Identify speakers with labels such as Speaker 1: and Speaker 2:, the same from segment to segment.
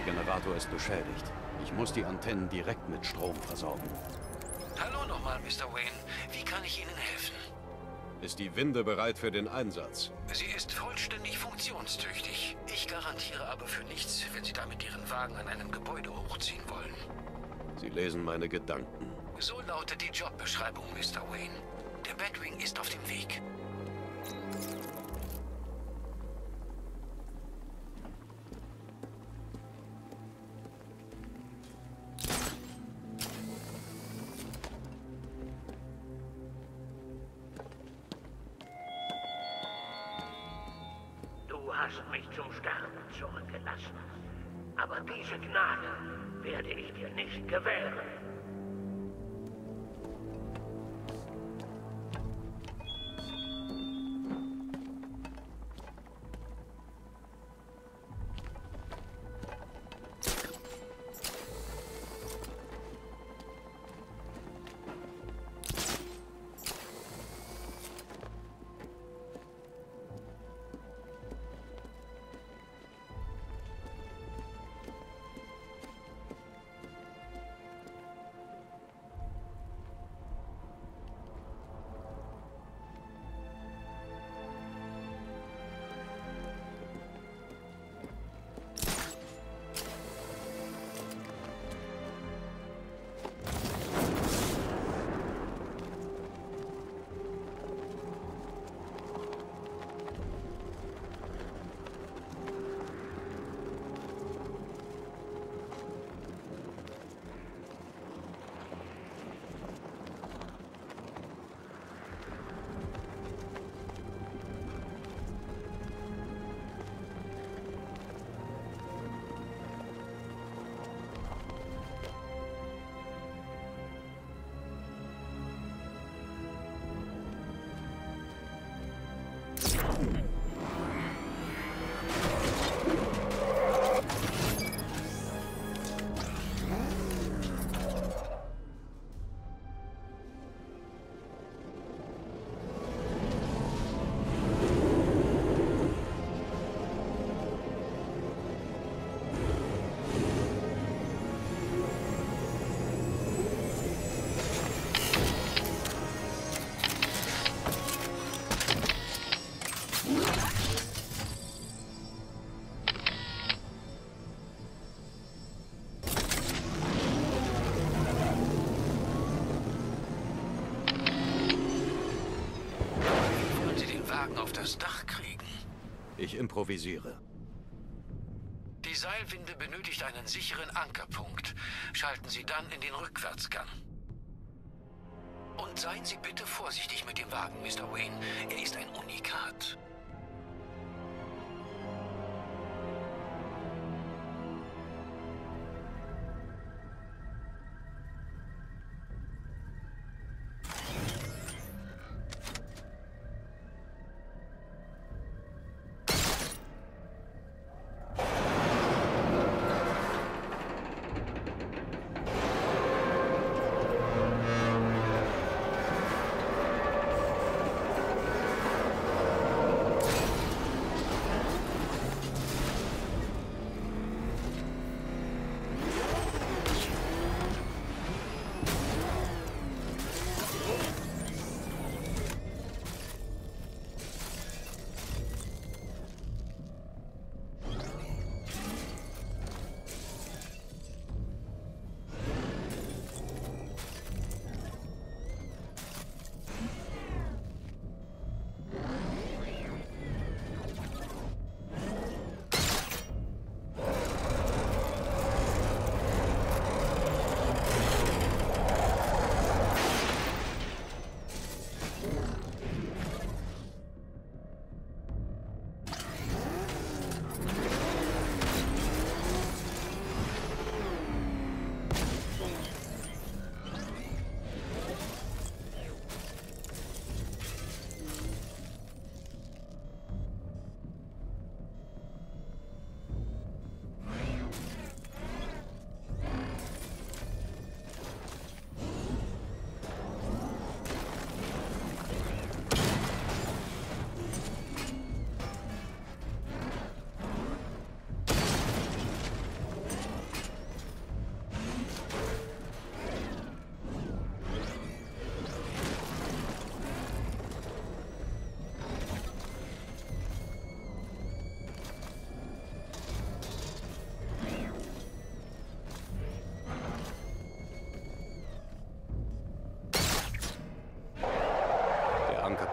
Speaker 1: Generator ist beschädigt. Ich muss die Antennen direkt mit Strom versorgen.
Speaker 2: Hallo nochmal, Mr. Wayne. Wie kann ich Ihnen helfen?
Speaker 1: Ist die Winde bereit für den Einsatz?
Speaker 2: Sie ist vollständig funktionstüchtig. Ich garantiere aber für nichts, wenn Sie damit Ihren Wagen an einem Gebäude hochziehen wollen.
Speaker 1: Sie lesen meine Gedanken.
Speaker 2: So lautet die Jobbeschreibung, Mr. Wayne. Der Batwing ist auf dem Weg.
Speaker 3: Du hast mich zum Sterben zurückgelassen. Aber diese Gnade werde ich dir nicht gewähren.
Speaker 2: Auf das Dach kriegen.
Speaker 1: Ich improvisiere.
Speaker 2: Die Seilwinde benötigt einen sicheren Ankerpunkt. Schalten Sie dann in den Rückwärtsgang. Und seien Sie bitte vorsichtig mit dem Wagen, Mr. Wayne. Er ist ein Unikat.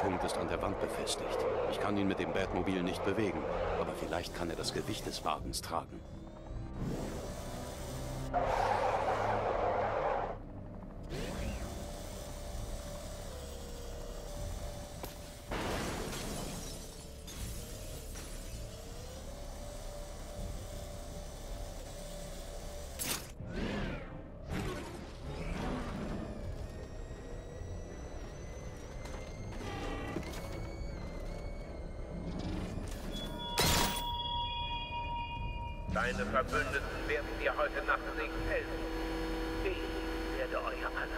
Speaker 1: Stützpunkt ist an der Wand befestigt. Ich kann ihn mit dem Batmobil nicht bewegen, aber vielleicht kann er das Gewicht des Wagens tragen.
Speaker 3: Deine Verbündeten werden dir heute Nacht nicht helfen. Ich werde euer aller.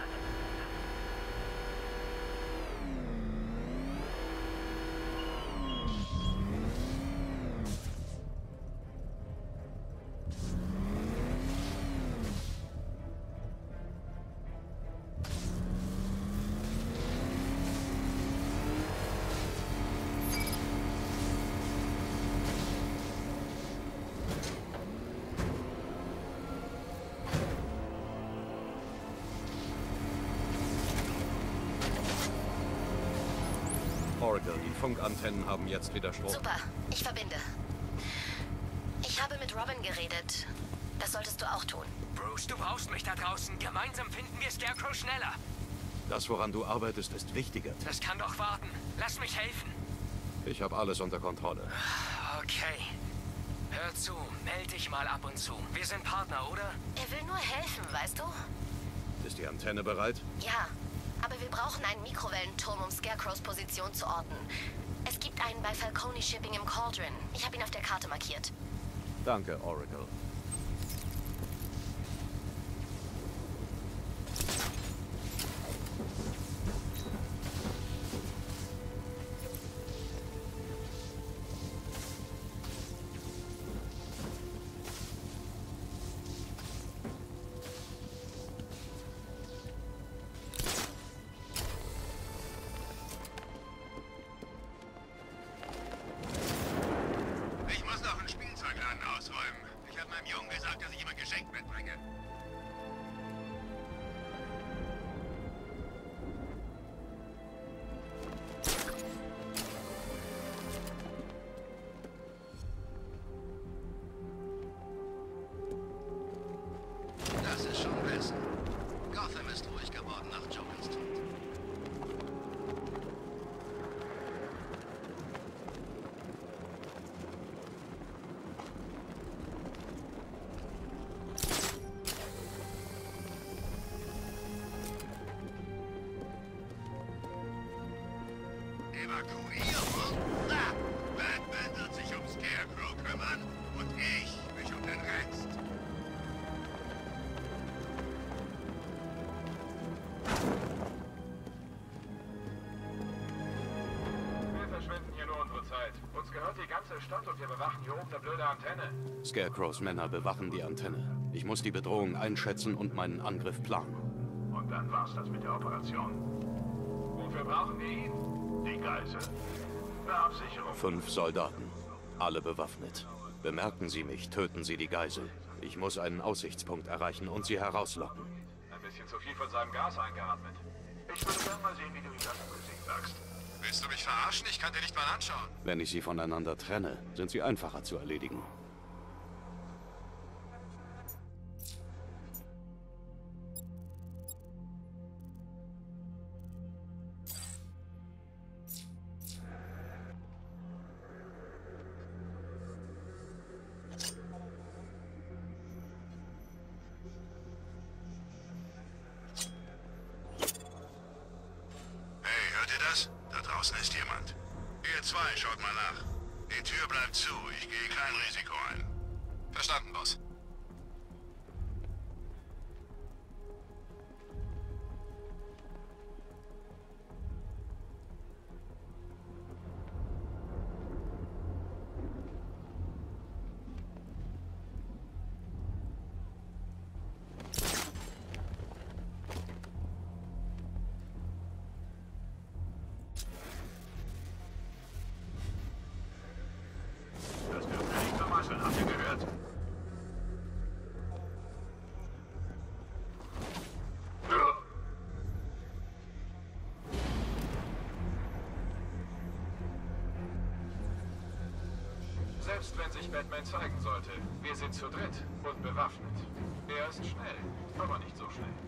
Speaker 1: Oracle, die Funkantennen haben jetzt wieder Strom.
Speaker 4: Super, ich verbinde. Ich habe mit Robin geredet. Das solltest du auch tun.
Speaker 2: Bruce, du brauchst mich da draußen. Gemeinsam finden wir Scarecrow schneller.
Speaker 1: Das, woran du arbeitest, ist wichtiger.
Speaker 2: Das kann doch warten. Lass mich helfen.
Speaker 1: Ich habe alles unter Kontrolle.
Speaker 2: Okay. Hör zu, meld dich mal ab und zu. Wir sind Partner, oder?
Speaker 4: Er will nur helfen, weißt du?
Speaker 1: Ist die Antenne bereit?
Speaker 4: Ja, aber wir brauchen einen Mikrowellenturm, um Scarecrows Position zu orten. Es gibt einen bei Falcone Shipping im Cauldron. Ich habe ihn auf der Karte markiert.
Speaker 1: Danke, Oracle.
Speaker 5: Ich muss noch einen Spielzeugladen ausräumen. Ich habe meinem Jungen gesagt, dass ich ihm ein Geschenk mitbringe. Das ist schon besser. Gotham ist ruhig geworden nach Jokers Tod. Evakuierung? Na, Batman wird sich um Scarecrow kümmern und ich mich um den Rest.
Speaker 6: Wir verschwenden hier nur unsere Zeit. Uns gehört die ganze Stadt und wir bewachen hier oben eine blöde Antenne.
Speaker 1: Scarecrows Männer bewachen die Antenne. Ich muss die Bedrohung einschätzen und meinen Angriff planen.
Speaker 6: Und dann war's das mit der Operation. Wofür brauchen wir ihn? Die Geisel. Eine Absicherung.
Speaker 1: 5 Soldaten, alle bewaffnet. Bemerken Sie mich, töten Sie die Geisel. Ich muss einen Aussichtspunkt erreichen und sie herauslocken.
Speaker 6: Ein bisschen zu viel von seinem Gas eingeatmet. Ich würde gerne mal sehen, wie du ihm das im Gesicht sagst.
Speaker 5: Willst du mich verarschen? Ich kann dir nicht mal anschauen.
Speaker 1: Wenn ich sie voneinander trenne, sind sie einfacher zu erledigen.
Speaker 5: Hey, hört ihr das? Da draußen ist jemand. Ihr zwei, schaut mal nach. Die Tür bleibt zu. Ich gehe kein Risiko ein. Verstanden, Boss.
Speaker 6: Das dürfen wir nicht vermasseln, habt ihr gehört? Selbst wenn sich Batman zeigen sollte, wir sind zu dritt und bewaffnet. Er ist schnell, aber nicht so schnell.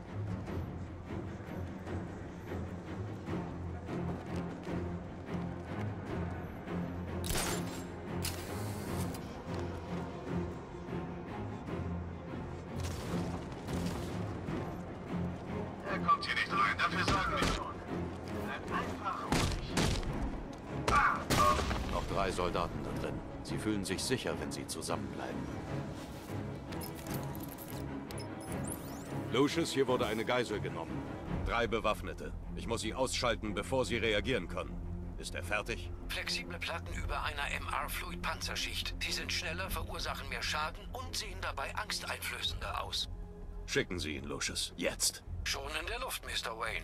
Speaker 5: Er kommt hier nicht rein, dafür sorgen wir schon.
Speaker 6: Bleib einfach ruhig.
Speaker 1: Noch 3 Soldaten da drin. Sie fühlen sich sicher, wenn sie zusammenbleiben. Lucius, hier wurde eine Geisel genommen. 3 Bewaffnete. Ich muss sie ausschalten, bevor sie reagieren können. Ist er fertig?
Speaker 2: Flexible Platten über einer MR-Fluid-Panzerschicht. Sie sind schneller, verursachen mehr Schaden und sehen dabei angsteinflößender aus.
Speaker 1: Schicken Sie ihn, Lucius. Jetzt.
Speaker 2: Schon in der Luft, Mr. Wayne.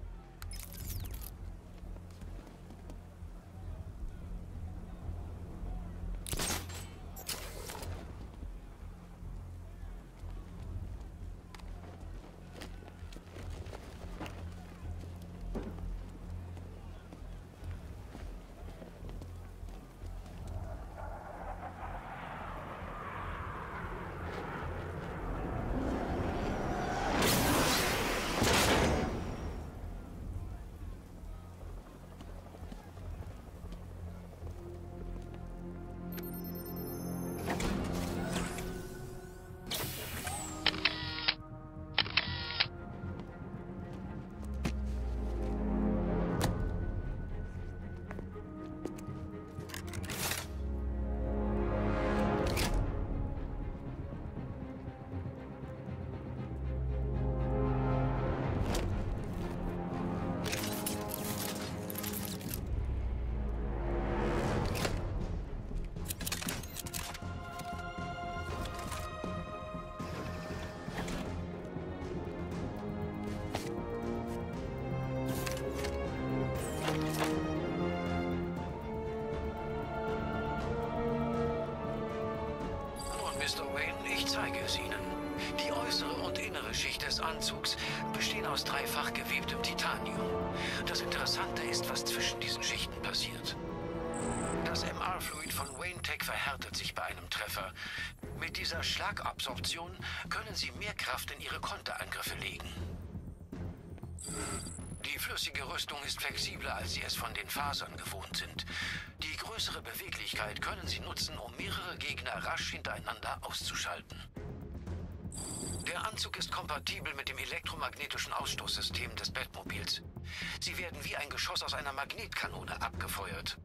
Speaker 2: Mr. Wayne, ich zeige es Ihnen. Die äußere und innere Schicht des Anzugs bestehen aus dreifach gewebtem Titanium. Das Interessante ist, was zwischen diesen Schichten passiert. Das MR-Fluid von Wayne Tech verhärtet sich bei einem Treffer. Mit dieser Schlagabsorption können Sie mehr Kraft in Ihre Konterangriffe legen. Die flüssige Rüstung ist flexibler, als Sie es von den Fasern gewohnt sind. Die größere Beweglichkeit können Sie nutzen, um mehrere Gegner rasch hintereinander auszuschalten. Der Anzug ist kompatibel mit dem elektromagnetischen Ausstoßsystem des Batmobils. Sie werden wie ein Geschoss aus einer Magnetkanone abgefeuert.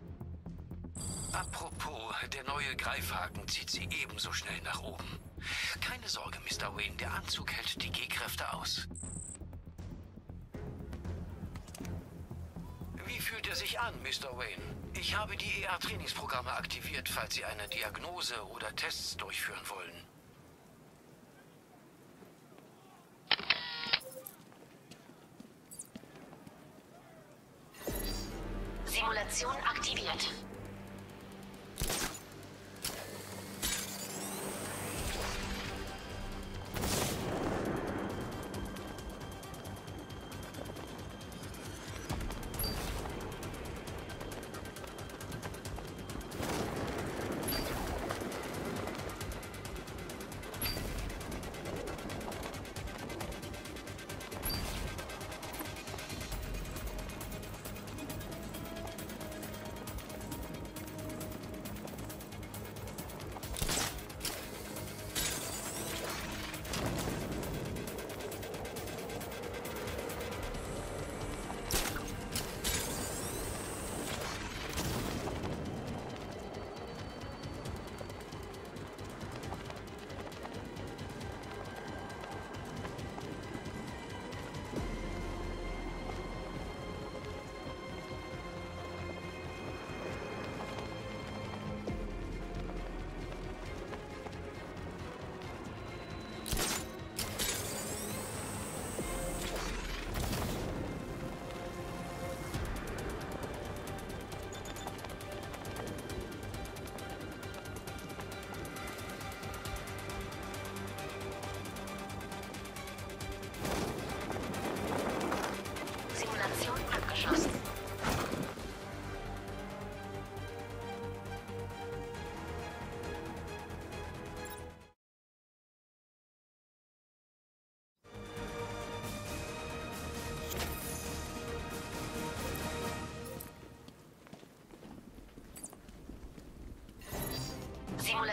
Speaker 2: Apropos, der neue Greifhaken zieht Sie ebenso schnell nach oben. Keine Sorge, Mr. Wayne, der Anzug hält die G-Kräfte aus. Wie fühlt er sich an, Mr. Wayne? Ich habe die EA-Trainingsprogramme aktiviert, falls Sie eine Diagnose oder Tests durchführen wollen.
Speaker 4: Simulation aktiviert.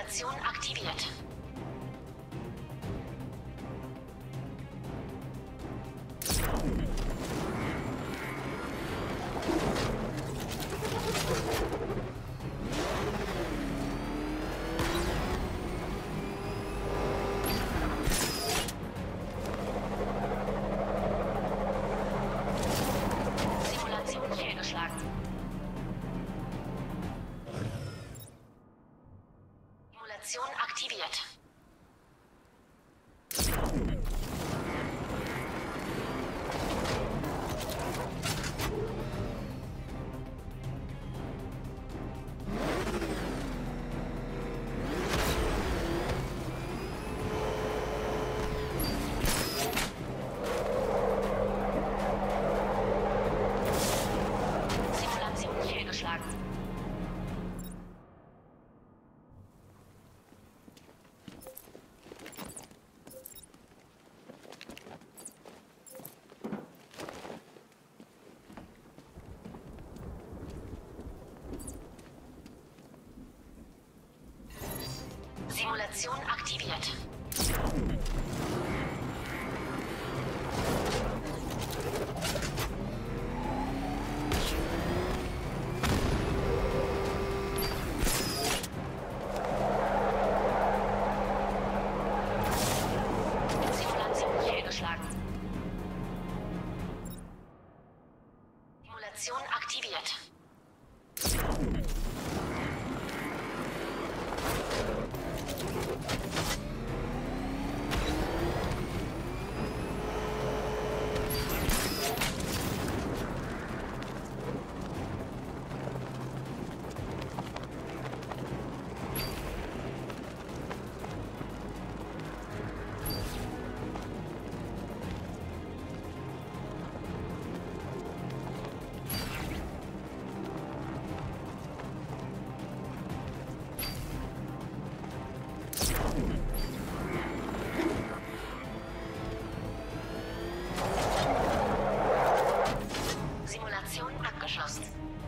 Speaker 4: Simulation aktiviert. Simulation fehlgeschlagen. Simulation aktiviert. Simulation fehlgeschlagen. Simulation aktiviert. Simulation fehlgeschlagen. Simulation aktiviert. Simulation abgeschlossen.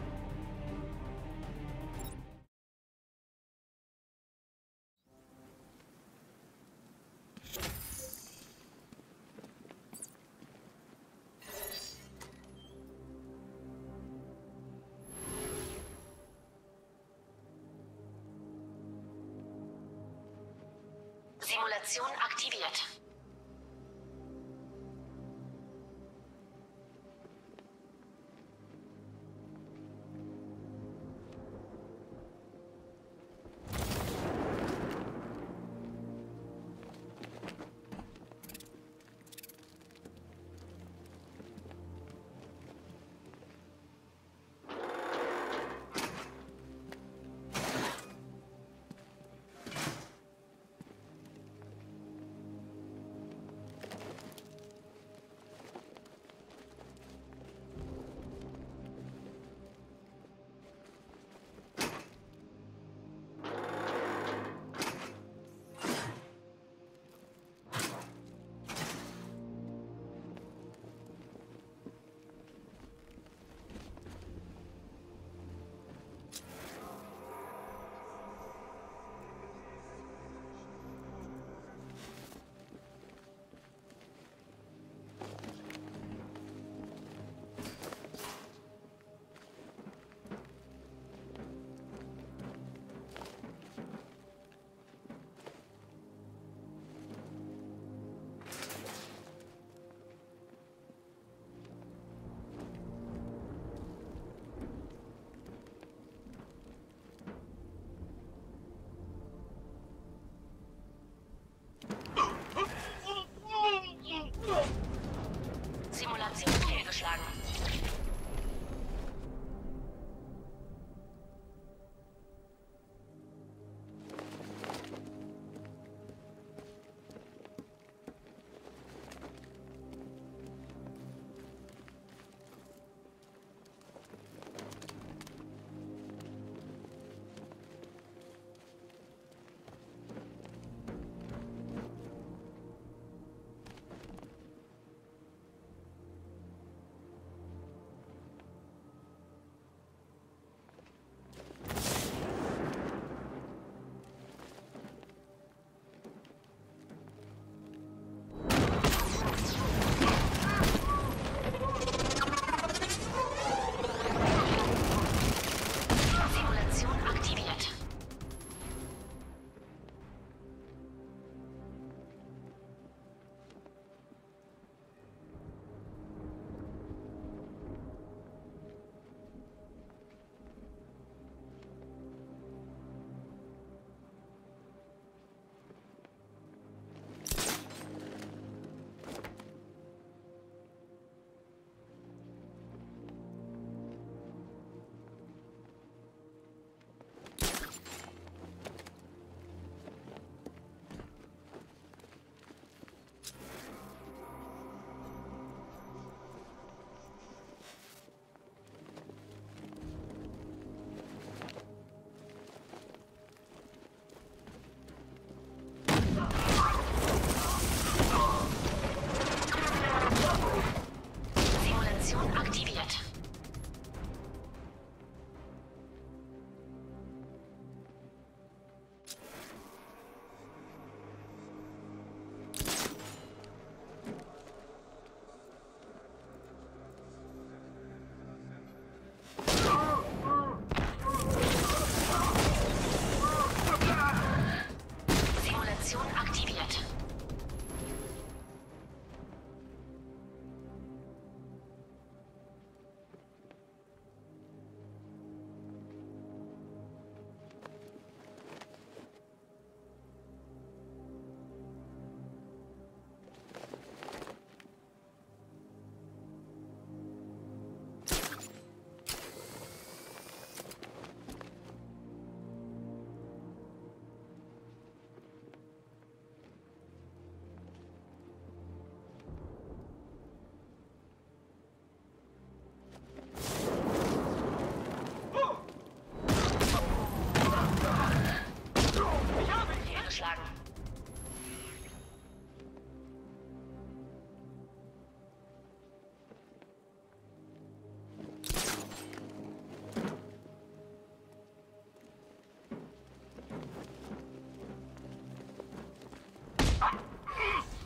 Speaker 4: Simulation aktiviert.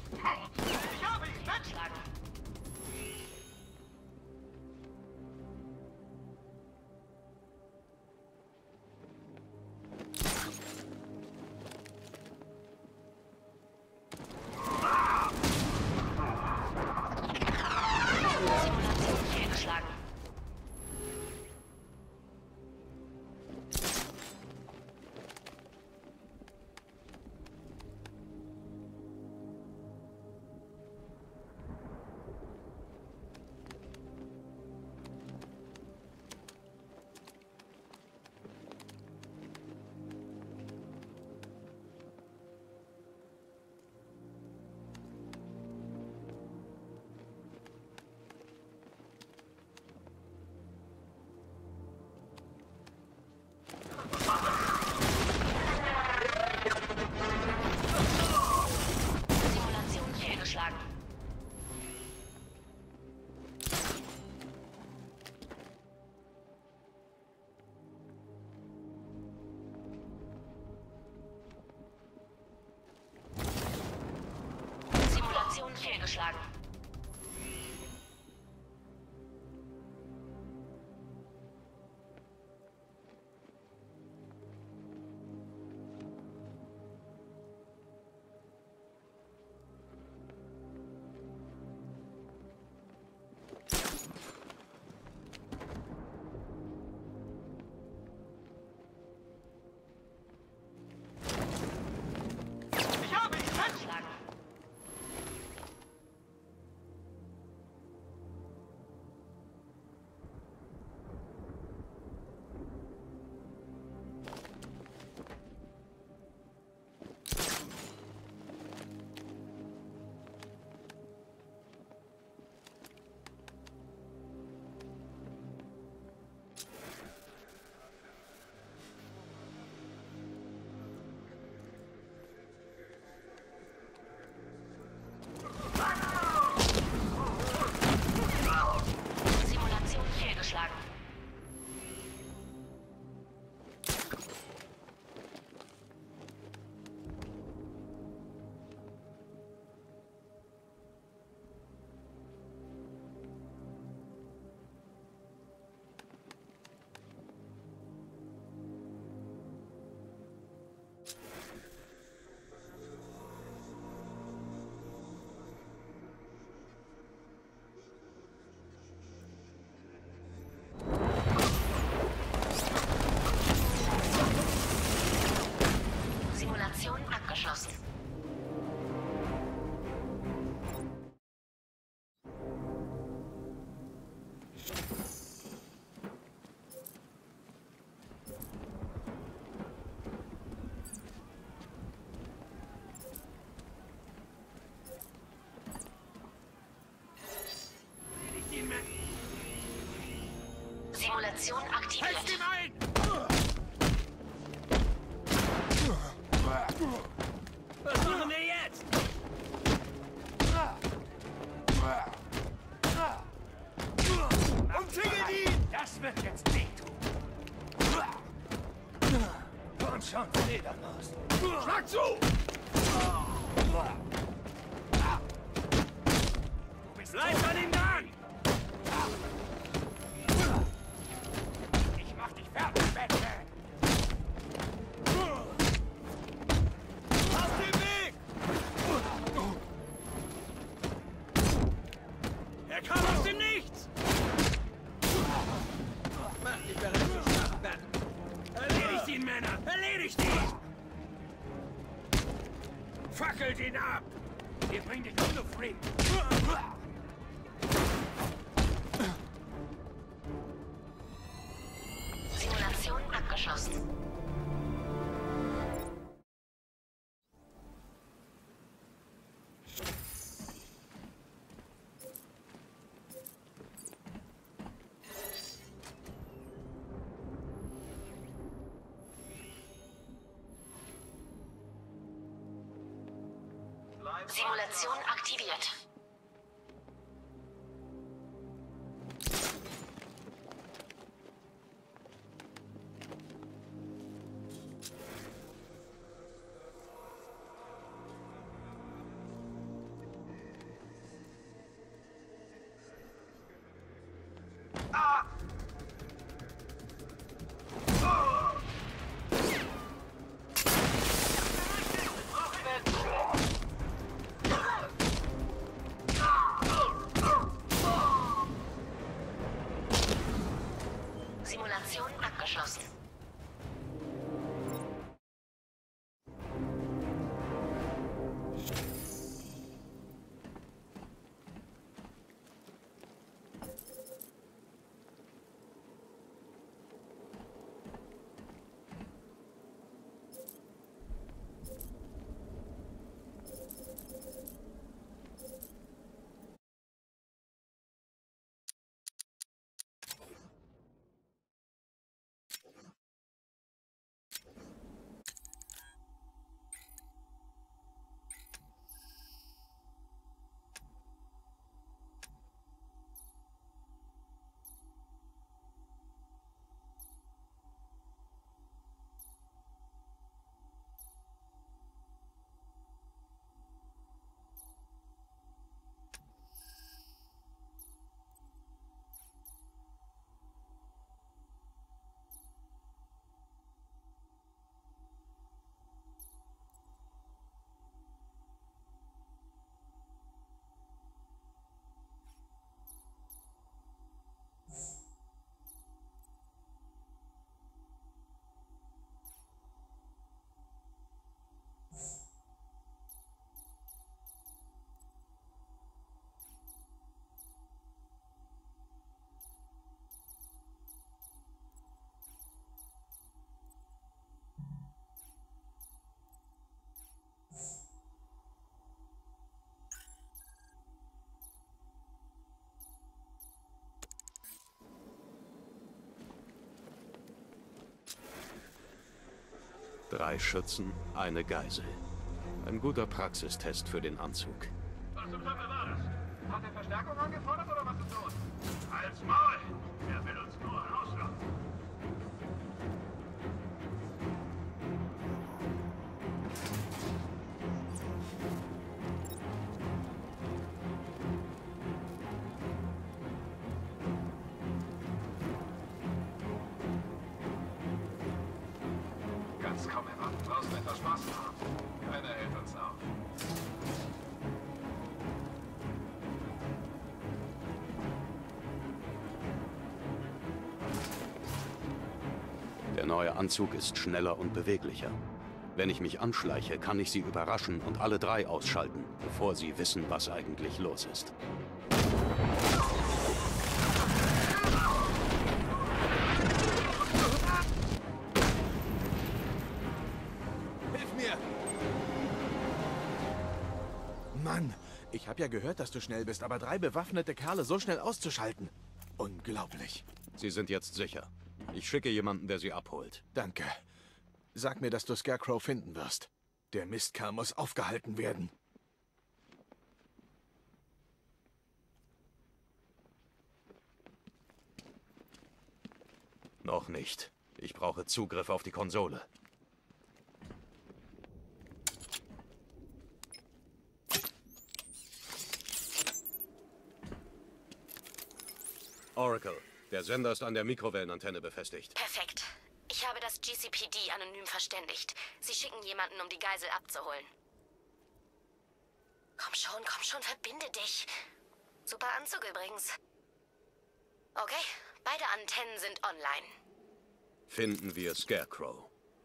Speaker 6: Ich habe ihn!
Speaker 4: Fehlgeschlagen. Simulation fehlgeschlagen. Simulation fehlgeschlagen. Simulation fehlgeschlagen.
Speaker 6: Ich habe ihn!
Speaker 4: Fehlgeschlagen. Simulation fehlgeschlagen. Simulation abgeschlossen. Simulation aktiviert.
Speaker 6: Was machen wir jetzt? Umzingelt ihn! Das wird jetzt wehtun. Komm schon, Fledermaus. Schlag zu! Bleib an ihm dran! Ich mach dich fertig, Batman! Aus dem Weg! Er kam aus dem Nichts! Mach dich bereit zu schlachten! Erledigt ihn, Männer! Erledigt ihn! Fackelt ihn ab! Wir bringen dich nur Frieden!
Speaker 4: Simulation abgeschlossen. Simulation aktiviert.
Speaker 1: 3 Schützen, eine Geisel. Ein guter Praxistest für den Anzug.
Speaker 6: Was zum Teufel war das? Hat er Verstärkung angefordert oder was ist los? Halt's Maul! Er will uns nur rauslocken. Kann's kaum erwarten, draußen etwas Spaß zu haben. Keiner hält uns auf.
Speaker 1: Der neue Anzug ist schneller und beweglicher. Wenn ich mich anschleiche, kann ich sie überraschen und alle 3 ausschalten, bevor sie wissen, was eigentlich los ist.
Speaker 7: Hilf mir! Mann, ich habe ja gehört, dass du schnell bist, aber 3 bewaffnete Kerle so schnell auszuschalten. Unglaublich.
Speaker 1: Sie sind jetzt sicher. Ich schicke jemanden, der sie abholt.
Speaker 7: Danke. Sag mir, dass du Scarecrow finden wirst. Der Mistkerl muss aufgehalten werden.
Speaker 1: Noch nicht. Ich brauche Zugriff auf die Konsole. Oracle, der Sender ist an der Mikrowellenantenne befestigt.
Speaker 4: Perfekt. Ich habe das GCPD anonym verständigt. Sie schicken jemanden, um die Geisel abzuholen. Komm schon, verbinde dich. Super Anzug übrigens. Okay, beide Antennen sind online.
Speaker 1: Finden wir Scarecrow.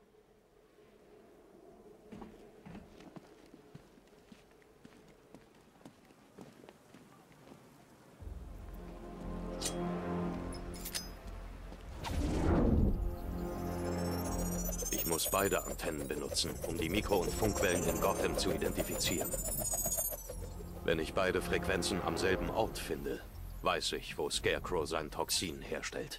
Speaker 1: Ich muss beide Antennen benutzen, um die Mikro- und Funkwellen in Gotham zu identifizieren. Wenn ich beide Frequenzen am selben Ort finde, weiß ich, wo Scarecrow sein Toxin herstellt.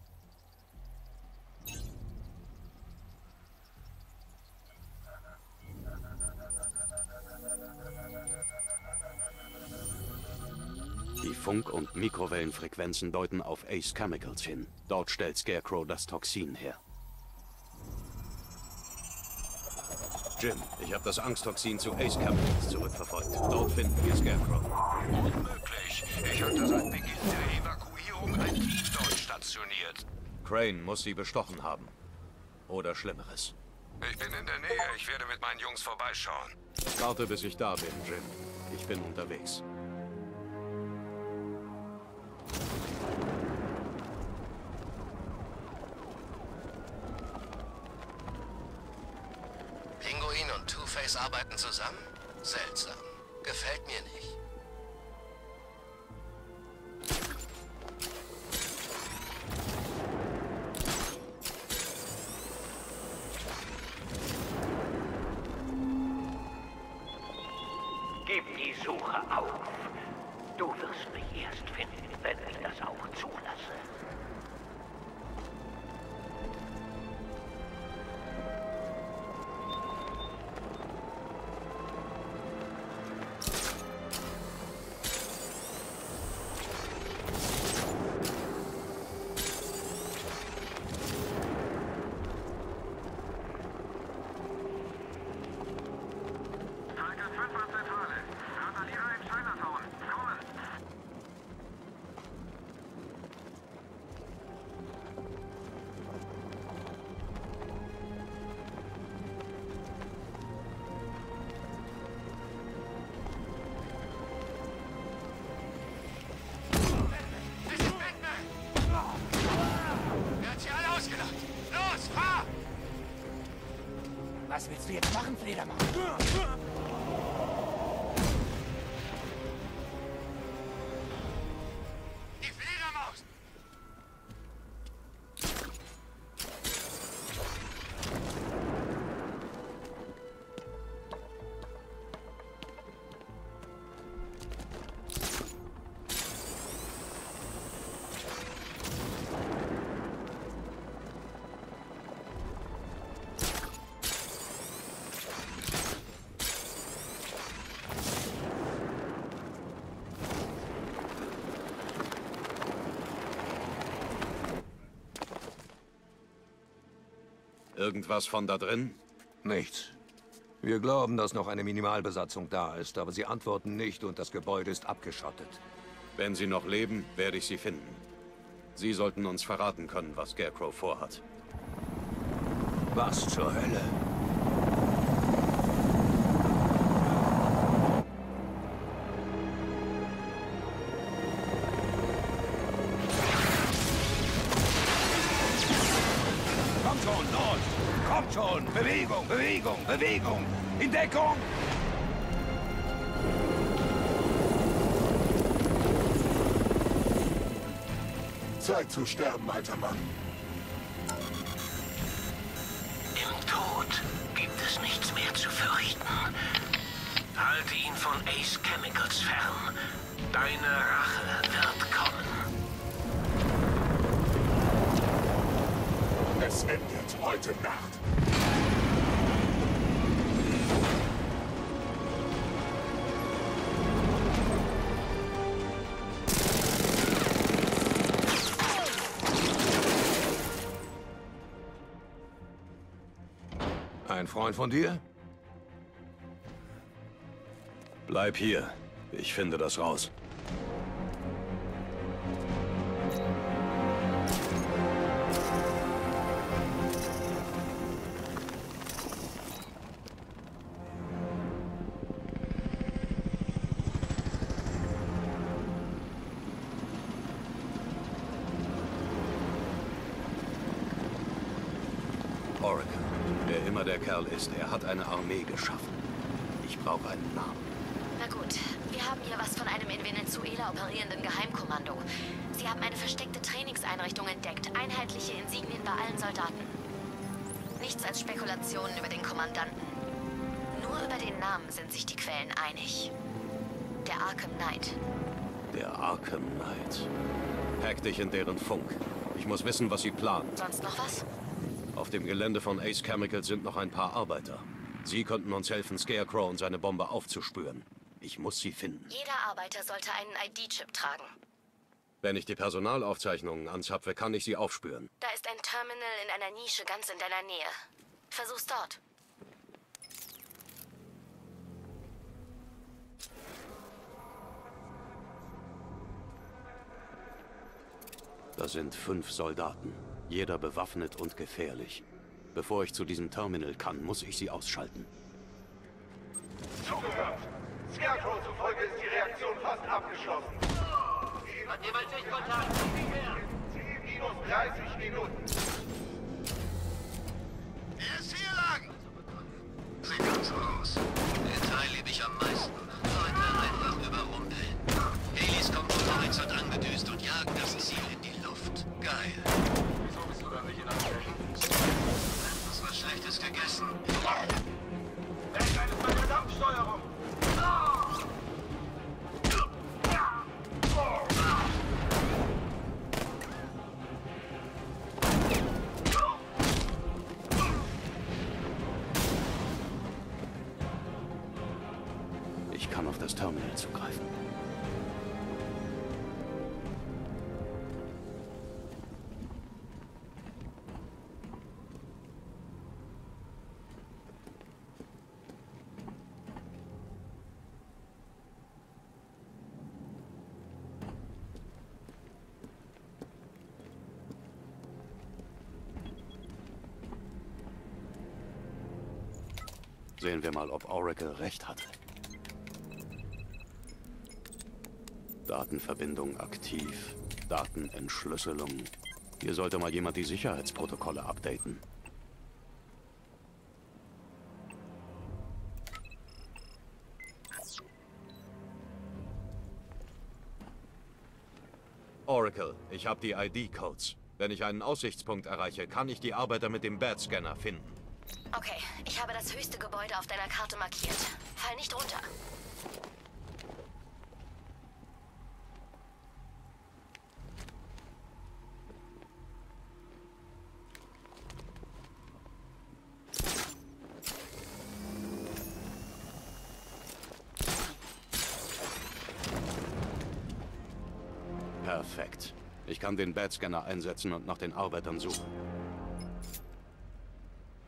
Speaker 1: Die Funk- und Mikrowellenfrequenzen deuten auf Ace Chemicals hin. Dort stellt Scarecrow das Toxin her. Jim, ich habe das Angsttoxin zu Ace Chemicals zurückverfolgt. Dort finden wir Scarecrow.
Speaker 2: Unmöglich. Ich hatte seit Beginn der Evakuierung ein Team dort stationiert.
Speaker 1: Crane muss sie bestochen haben. Oder Schlimmeres.
Speaker 2: Ich bin in der Nähe. Ich werde mit meinen Jungs vorbeischauen.
Speaker 1: Warte, bis ich da bin, Jim. Ich bin unterwegs.
Speaker 8: Pinguin und Two-Face arbeiten zusammen? Seltsam. Gefällt mir nicht.
Speaker 3: Gib die Suche auf. Du wirst mich erst finden, wenn ich das auch zulasse.
Speaker 9: Was willst du jetzt machen, Fledermaus?
Speaker 8: Die Fledermaus!
Speaker 1: Irgendwas von da drin?
Speaker 10: Nichts. Wir glauben, dass noch eine Minimalbesatzung da ist, aber sie antworten nicht und das Gebäude ist abgeschottet.
Speaker 1: Wenn sie noch leben, werde ich sie finden. Sie sollten uns verraten können, was Scarecrow vorhat.
Speaker 10: Was zur Hölle? Kommt schon, los! Kommt schon! Bewegung, Bewegung, Bewegung! In Deckung!
Speaker 5: Zeit zu sterben, alter Mann.
Speaker 3: Im Tod gibt es nichts mehr zu fürchten. Halte ihn von Ace Chemicals fern. Deine Rache wird kommen.
Speaker 5: Es endet heute Nacht.
Speaker 10: Ein Freund von dir?
Speaker 1: Bleib hier. Ich finde das raus. Oracle. Wer immer der Kerl ist, er hat eine Armee geschaffen. Ich brauche einen Namen.
Speaker 4: Na gut, wir haben hier was von einem in Venezuela operierenden Geheimkommando. Sie haben eine versteckte Trainingseinrichtung entdeckt, einheitliche Insignien bei allen Soldaten. Nichts als Spekulationen über den Kommandanten. Nur über den Namen sind sich die Quellen einig. Der Arkham Knight.
Speaker 1: Der Arkham Knight. Hack dich in deren Funk. Ich muss wissen, was sie planen.
Speaker 4: Sonst noch was?
Speaker 1: Auf dem Gelände von Ace Chemicals sind noch ein paar Arbeiter. Sie könnten uns helfen, Scarecrow und seine Bombe aufzuspüren. Ich muss sie finden.
Speaker 4: Jeder Arbeiter sollte einen ID-Chip tragen.
Speaker 1: Wenn ich die Personalaufzeichnungen anzapfe, kann ich sie aufspüren.
Speaker 4: Da ist ein Terminal in einer Nische ganz in deiner Nähe. Versuch's dort.
Speaker 1: Da sind 5 Soldaten. Jeder bewaffnet und gefährlich. Bevor ich zu diesem Terminal kann, muss ich sie ausschalten.
Speaker 6: Zugehört. Scarecrow zufolge ist die Reaktion fast abgeschlossen.
Speaker 3: Hat jemand Sichtkontakt?
Speaker 6: 10 - 30 Minuten.
Speaker 8: Er ist hier lang! Sieht ganz so aus. Der Teil liebe ich am meisten. Leute einfach überrumpeln. Helis kommen vom Horizont angedüst und jagen das Ziel in die Luft. Geil.
Speaker 6: Wieso bist du dann nicht in Aktion?
Speaker 8: Was war Schlechtes gegessen?
Speaker 6: Denk eines bei der Dampfsteuerung.
Speaker 1: Ich kann auf das Terminal zugreifen. Sehen wir mal, ob Oracle recht hatte. Datenverbindung aktiv. Datenentschlüsselung. Hier sollte mal jemand die Sicherheitsprotokolle updaten. Oracle, ich habe die ID-Codes. Wenn ich einen Aussichtspunkt erreiche, kann ich die Arbeiter mit dem Bat-Scanner finden.
Speaker 4: Okay, ich habe das höchste Gebäude auf deiner Karte markiert. Fall nicht runter.
Speaker 1: Perfekt. Ich kann den Bat-Scanner einsetzen und nach den Arbeitern suchen.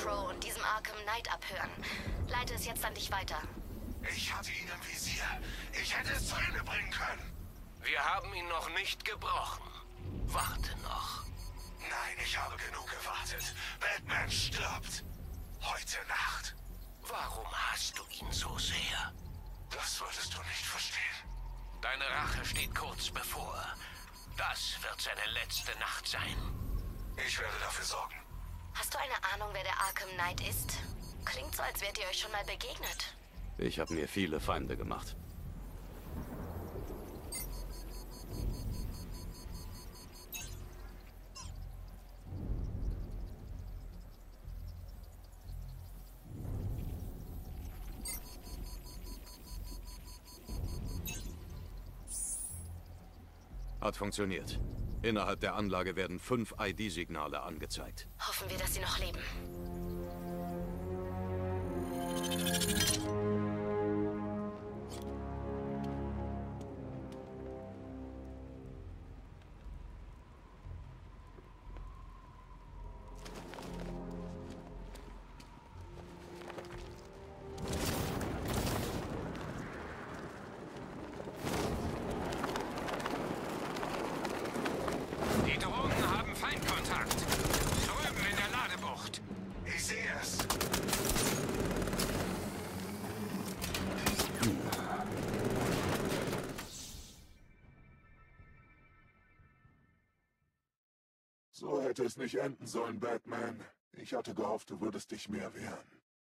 Speaker 4: Crow und diesem Arkham Knight abhören. Leite es jetzt an dich weiter.
Speaker 3: Ich hatte ihn im Visier. Ich hätte es zu Ende bringen können. Wir haben ihn noch nicht gebrochen. Warte noch. Nein, ich habe genug gewartet. Batman stirbt. Heute Nacht. Warum hasst du ihn so sehr? Das würdest du nicht verstehen. Deine Rache steht kurz bevor. Das wird seine letzte Nacht sein. Ich werde dafür sorgen.
Speaker 4: Hast du eine Ahnung, wer der Arkham Knight ist? Klingt so, als wärt ihr euch schon mal begegnet.
Speaker 1: Ich habe mir viele Feinde gemacht. Hat funktioniert. Innerhalb der Anlage werden 5 ID-Signale angezeigt.
Speaker 4: Hoffen wir, dass sie noch leben.
Speaker 3: Die Drohnen haben Feindkontakt. Drüben in der Ladebucht. Ich sehe es.
Speaker 5: So hätte es nicht enden sollen, Batman. Ich hatte gehofft, du würdest dich mehr wehren.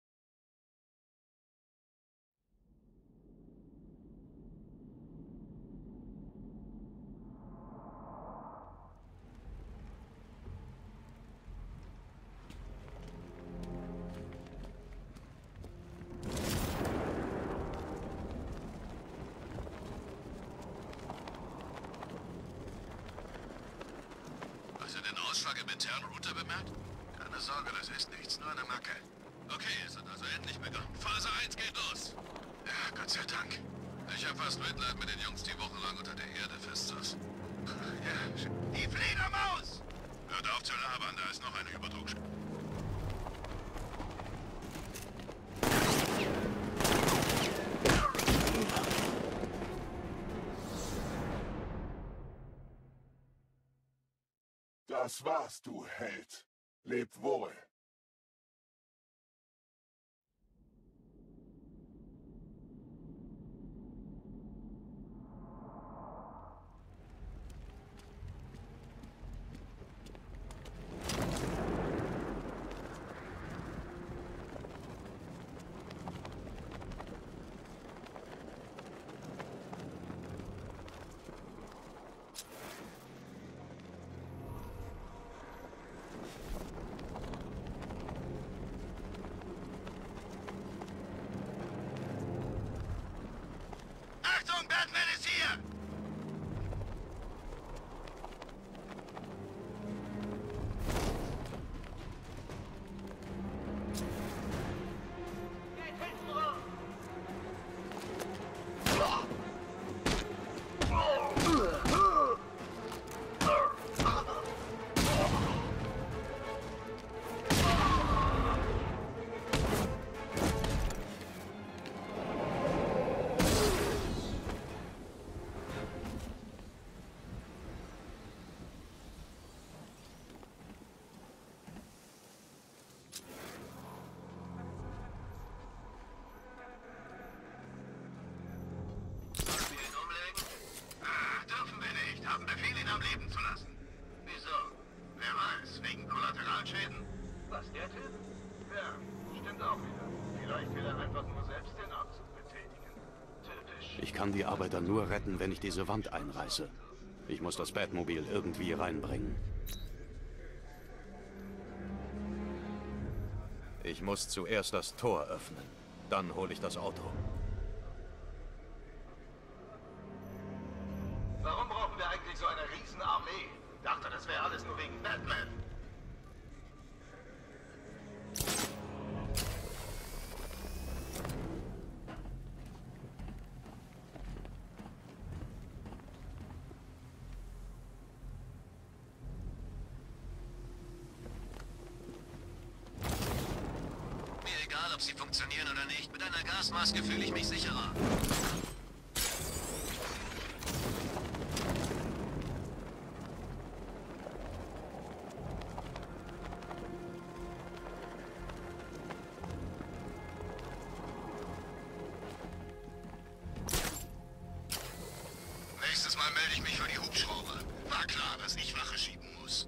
Speaker 8: Hast du den Ausschlag im internen Router bemerkt? Keine Sorge, das ist nichts, nur eine Macke. Okay, es hat also endlich begonnen. Phase 1 geht los. Ja, Gott sei Dank. Ich hab fast Mitleid mit den Jungs, die wochenlang unter der Erde festsaßen. Ja, die Fledermaus! Hört auf zu labern, da ist noch eine Überdruckstelle.
Speaker 5: Das war's, du Held. Leb wohl.
Speaker 8: Achtung, Batman ist hier! Dürfen wir nicht. Haben Befehl, ihn am Leben zu lassen. Wieso? Wer weiß, wegen Kollateralschäden?
Speaker 6: Was, der Typ? Ja, stimmt auch wieder. Vielleicht will er einfach nur selbst den Abzug betätigen. Typisch.
Speaker 1: Ich kann die Arbeiter nur retten, wenn ich diese Wand einreiße. Ich muss das Batmobil irgendwie reinbringen. Ich muss zuerst das Tor öffnen. Dann hole ich das Auto.
Speaker 6: Warum brauchen wir eigentlich so eine Riesenarmee? Dachte, das wäre alles nur wegen Batman.
Speaker 8: egal, ob sie funktionieren oder nicht. Mit einer Gasmaske fühle ich mich sicherer.
Speaker 5: Nächstes Mal melde ich mich für die Hubschrauber. War klar, dass ich Wache schieben muss.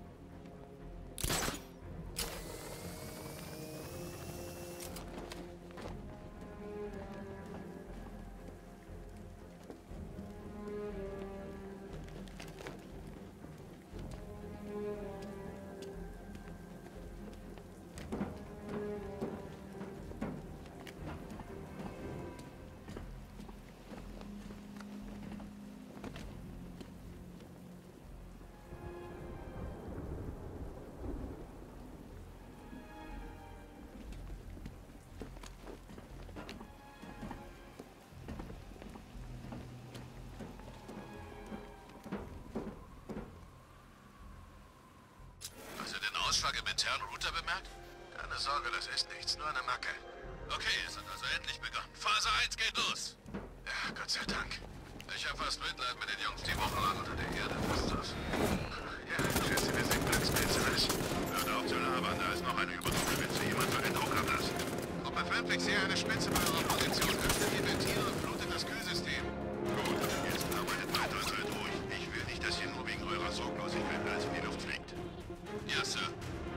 Speaker 5: Ausschlag im internen Router bemerkt? Keine Sorge, das ist nichts, nur eine Macke. Okay, es hat also endlich begonnen. Phase 1 geht los. Ja, Gott sei Dank. Ich habe fast Mitleid mit den Jungs, die wochenlang unter der Erde fast. Ja, Jesse, wir sind glückspilzerisch. Hört auf zu labern, da ist noch eine Überdruckspitze. Jemand soll den Druck ablassen. Gruppe 5, ich sehe eine Spitze bei eurer Position. Öffnet die Ventile und flutet das Kühlsystem. Gut, jetzt arbeitet weiter und seid ruhig. Ich will nicht, dass ihr nur wegen eurer Sorglosigkeit alles in die Luft fliegt. Ja, Sir.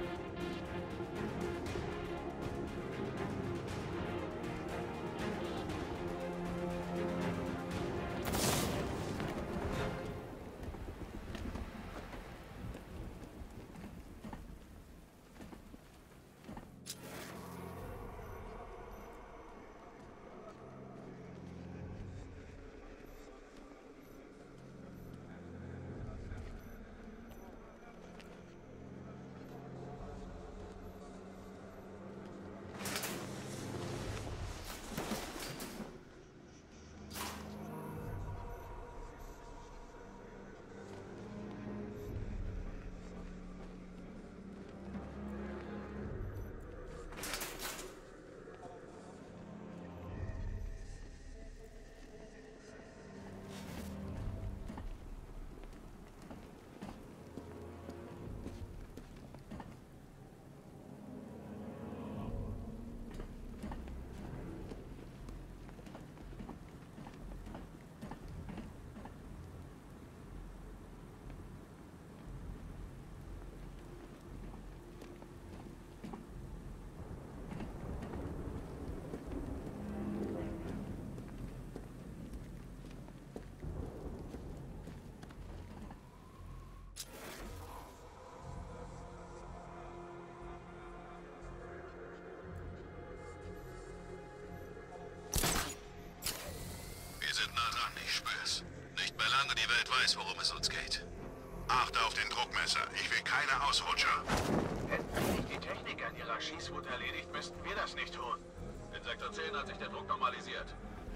Speaker 5: Solange die Welt weiß, worum es uns geht. Achte auf den Druckmesser. Ich will keine Ausrutscher.
Speaker 6: Hätten nicht die Techniker in ihrer Schießwut erledigt, müssten wir das nicht tun. In Sektor 10 hat sich der Druck normalisiert.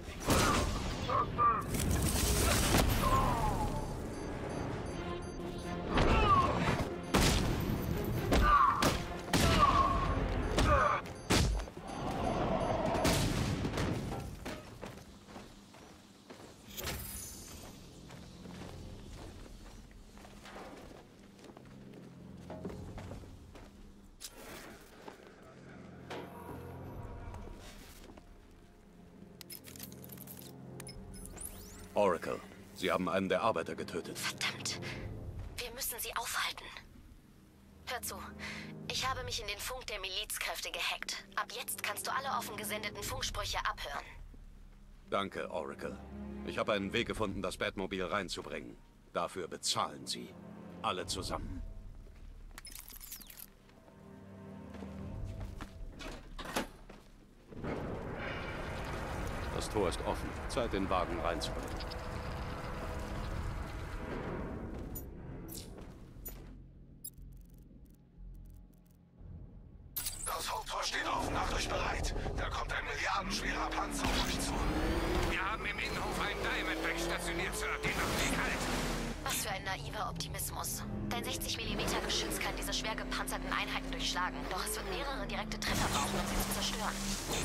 Speaker 1: Oracle, Sie haben einen der Arbeiter getötet.
Speaker 4: Verdammt. Wir müssen sie aufhalten. Hör zu. Ich habe mich in den Funk der Milizkräfte gehackt. Ab jetzt kannst du alle offen gesendeten Funksprüche abhören.
Speaker 1: Danke, Oracle. Ich habe einen Weg gefunden, das Batmobil reinzubringen. Dafür bezahlen Sie. Alle zusammen. Das Tor ist offen. Zeit, den Wagen reinzubringen.
Speaker 3: Das Haupttor steht offen. Macht euch bereit. Da kommt ein milliardenschwerer Panzer auf euch zu.
Speaker 2: Wir haben im Innenhof einen Diamondback stationiert, Sir. Den machen wir kalt.
Speaker 4: Was für ein naiver Optimismus. Dein 60 mm Geschütz kann diese schwer gepanzerten Einheiten durchschlagen. Doch es wird mehrere direkte Treffer brauchen, um sie zu zerstören. hören.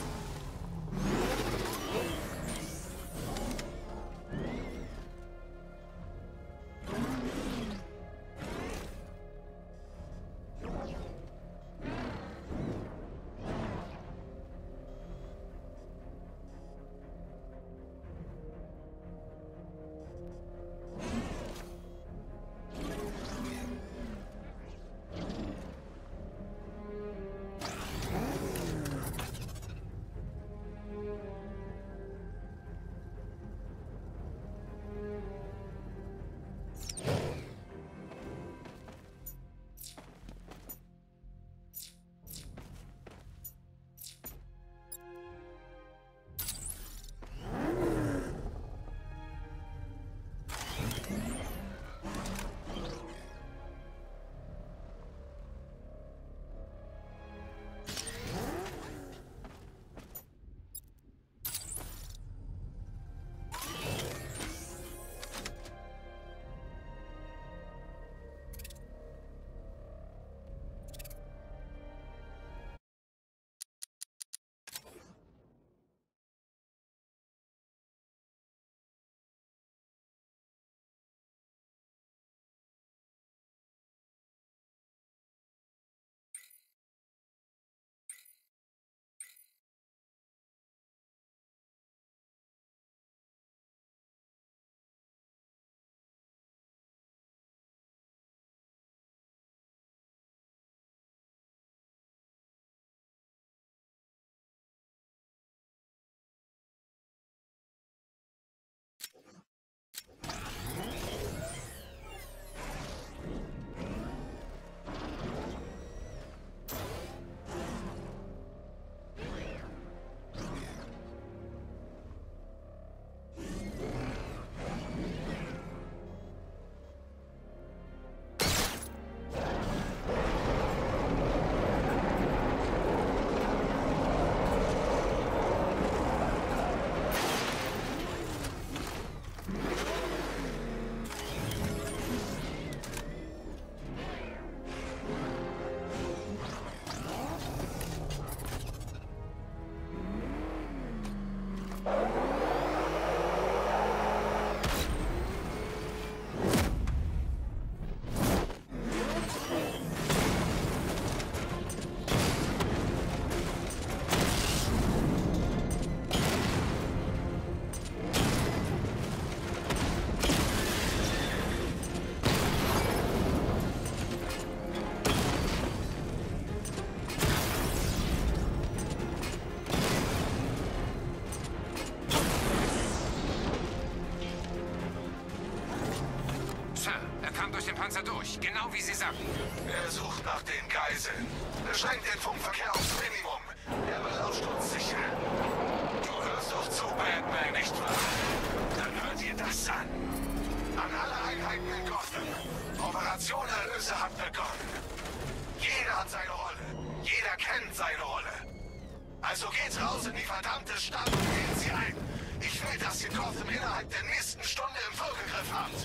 Speaker 2: Durch den Panzer durch, genau wie Sie sagten.
Speaker 3: Er sucht nach den Geiseln. Beschränkt den Funkverkehr aufs Minimum. Er will auf Sturz sichern. Du hörst doch zu, Batman, nicht wahr? Dann hör dir das an. An alle Einheiten in Gotham. Operation Erlöse hat begonnen. Jeder hat seine Rolle. Jeder kennt seine Rolle. Also geht's raus in die verdammte Stadt und wählen sie ein. Ich will, dass ihr Gotham innerhalb der nächsten Stunde im Vollgriff habt.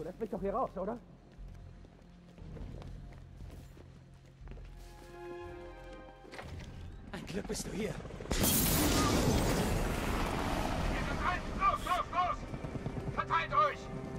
Speaker 9: lässt mich doch hier raus, oder? Ein Glück bist du hier.
Speaker 3: Los, los, los! Verteilt euch!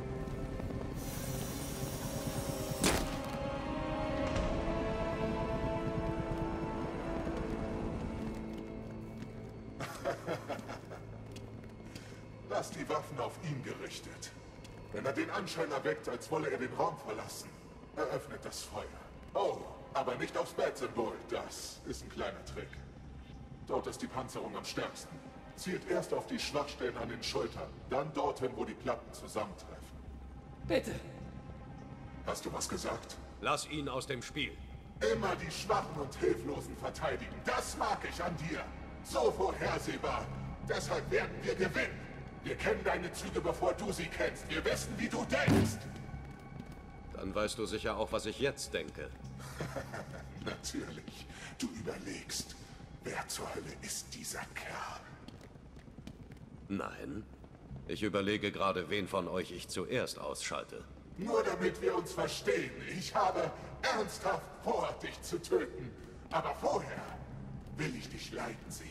Speaker 11: Lass die Waffen auf ihn gerichtet. Wenn er den Anschein erweckt, als wolle er den Raum verlassen, eröffnet das Feuer. Oh, aber nicht aufs Bat-Symbol. Das ist ein kleiner Trick. Dort ist die Panzerung am stärksten. Zielt erst auf die Schwachstellen an den Schultern, dann dorthin, wo die Platten zusammentreffen.
Speaker 9: Bitte!
Speaker 11: Hast du was gesagt?
Speaker 1: Lass ihn aus dem Spiel.
Speaker 11: Immer die Schwachen und Hilflosen verteidigen. Das mag ich an dir. So vorhersehbar. Deshalb werden wir gewinnen. Wir kennen deine Züge, bevor du sie kennst. Wir wissen, wie du denkst.
Speaker 1: Dann weißt du sicher auch, was ich jetzt denke.
Speaker 11: Natürlich. Du überlegst, wer zur Hölle ist dieser Kerl?
Speaker 1: Nein. Ich überlege gerade, wen von euch ich zuerst ausschalte.
Speaker 11: Nur damit wir uns verstehen. Ich habe ernsthaft vor, dich zu töten. Aber vorher will ich dich leiden sehen.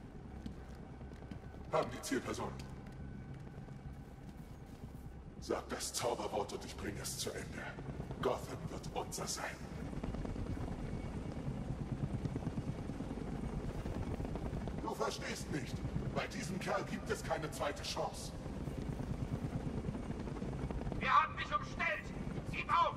Speaker 11: Haben die Zielperson. Sag das Zauberwort und ich bringe es zu Ende. Gotham wird unser sein. Du verstehst nicht. Bei diesem Kerl gibt es keine zweite Chance.
Speaker 3: Wir haben dich umstellt! Sieh auf!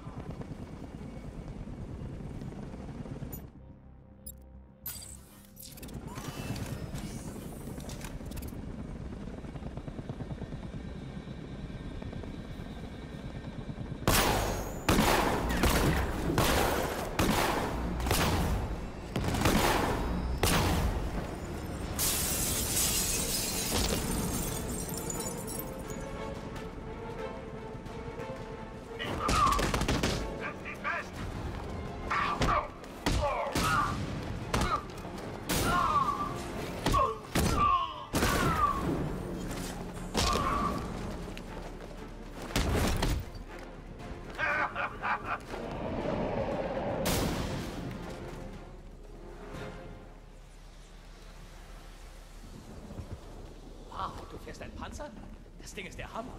Speaker 9: Das Ding ist der Hammer.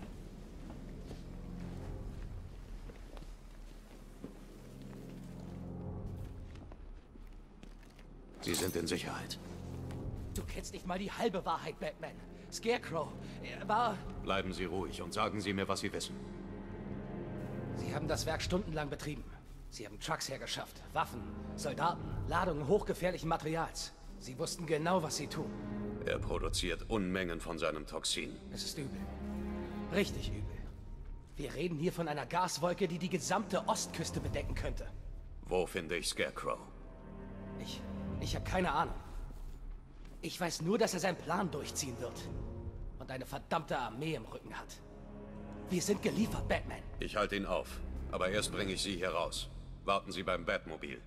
Speaker 1: Sie sind in Sicherheit.
Speaker 9: Du kennst nicht mal die halbe Wahrheit, Batman. Scarecrow, er war...
Speaker 1: Bleiben Sie ruhig und sagen Sie mir, was Sie wissen.
Speaker 9: Sie haben das Werk stundenlang betrieben. Sie haben Trucks hergeschafft, Waffen, Soldaten, Ladungen hochgefährlichen Materials. Sie wussten genau, was sie tun.
Speaker 1: Er produziert Unmengen von seinem Toxin.
Speaker 9: Es ist übel. Richtig übel. Wir reden hier von einer Gaswolke, die die gesamte Ostküste bedecken könnte.
Speaker 1: Wo finde ich Scarecrow?
Speaker 9: Ich habe keine Ahnung. Ich weiß nur, dass er seinen Plan durchziehen wird. Und eine verdammte Armee im Rücken hat. Wir sind geliefert, Batman.
Speaker 1: Ich halte ihn auf. Aber erst bringe ich Sie hier raus. Warten Sie beim Batmobil.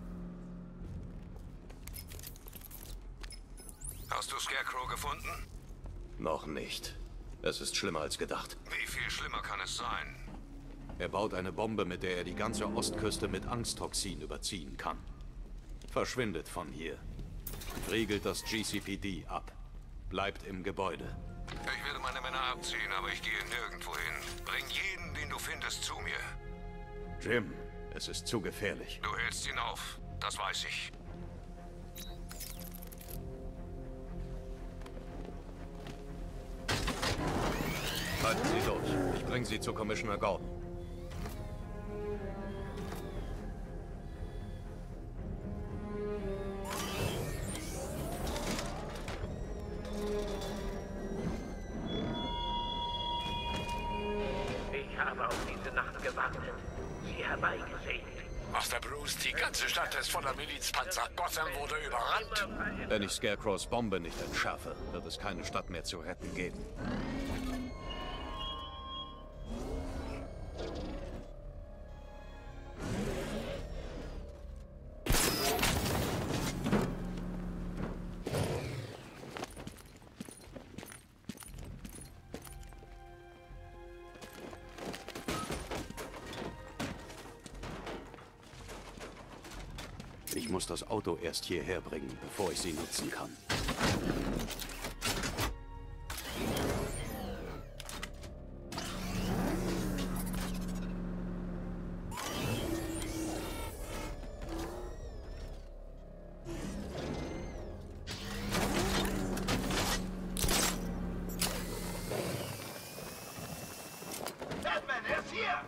Speaker 5: Hast du Scarecrow gefunden?
Speaker 1: Noch nicht. Es ist schlimmer als gedacht.
Speaker 5: Wie viel schlimmer kann es sein?
Speaker 1: Er baut eine Bombe, mit der er die ganze Ostküste mit Angsttoxin überziehen kann. Verschwindet von hier. Riegelt das GCPD ab. Bleibt im Gebäude.
Speaker 5: Ich werde meine Männer abziehen, aber ich gehe nirgendwo hin. Bring jeden, den du findest, zu mir.
Speaker 1: Jim, es ist zu gefährlich.
Speaker 5: Du hältst ihn auf. Das weiß ich.
Speaker 1: Halten Sie durch. Ich bringe Sie zu Commissioner Gordon.
Speaker 12: Ich habe auf diese Nacht gewartet. Sie herbeigesehnt.
Speaker 3: Master Bruce, die ganze Stadt ist voller Milizpanzer. Gotham wurde überrannt.
Speaker 1: Wenn ich Scarecrows Bombe nicht entschärfe, wird es keine Stadt mehr zu retten geben. Ich muss das Auto erst hierher bringen, bevor ich sie nutzen kann.
Speaker 6: Batman, er ist hier!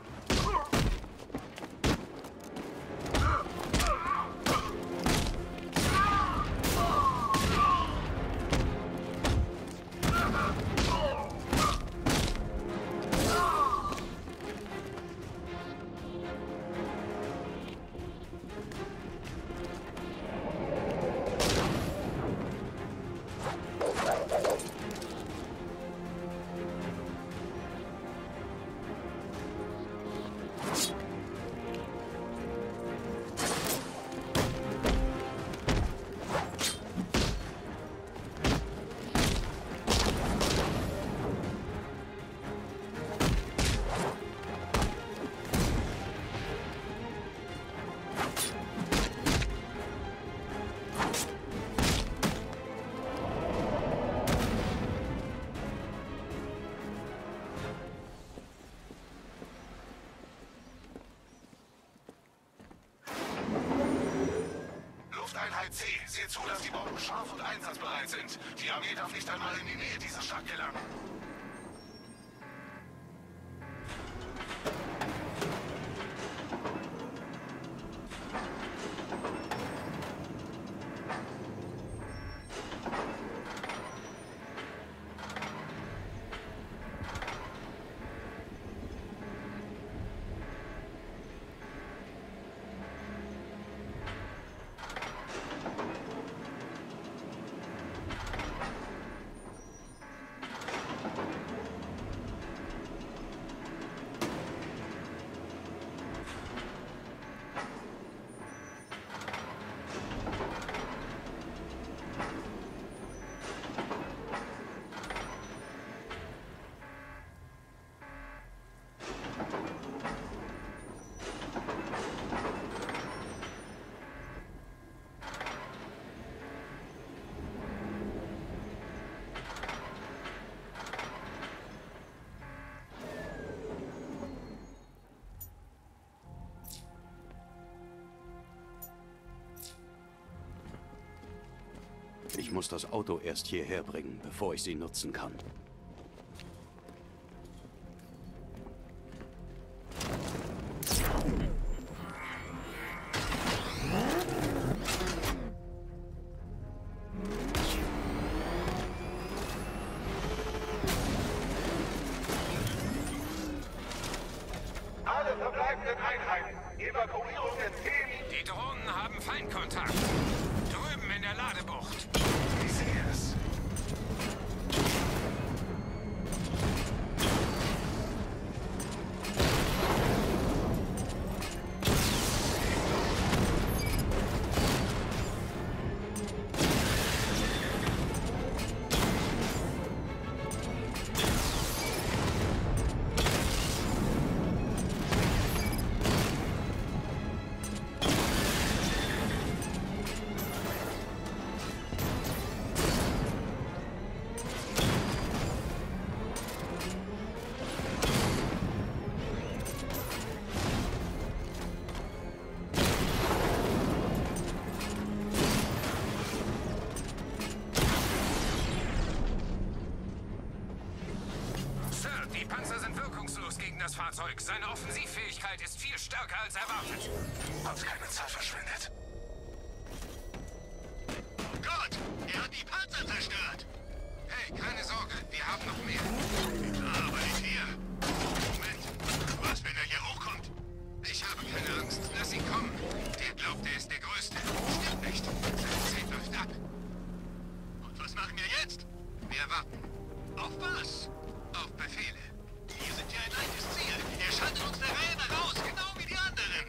Speaker 6: Lufteinheit C, seht zu, dass die Bomben scharf und einsatzbereit sind. Die Armee darf nicht einmal in die Nähe dieser Stadt gelangen.
Speaker 1: Ich muss das Auto erst hierher bringen, bevor ich sie nutzen kann.
Speaker 6: Alle verbleibenden Einheiten, Evakuierung entgegen.
Speaker 2: Die Drohnen haben Feindkontakt. Drüben in der Ladebucht.
Speaker 6: Ich sehe es.
Speaker 2: Die Panzer sind wirkungslos gegen das Fahrzeug. Seine Offensivfähigkeit ist viel stärker als erwartet.
Speaker 6: Habt keine Zeit verschwendet.
Speaker 5: Oh Gott, er hat die Panzer zerstört. Hey, keine Sorge, wir haben noch mehr. Klar, aber nicht hier. Moment, was, wenn er hier hochkommt? Ich habe keine Angst, lass ihn kommen. Der glaubt, er ist der Größte. Stimmt nicht. Seine Zeit läuft ab. Und was machen wir jetzt? Wir warten. Auf was? Auf Befehle. Wir sind ja ein altes Ziel. Er schaltet uns der Reihe nach raus, genau wie die anderen.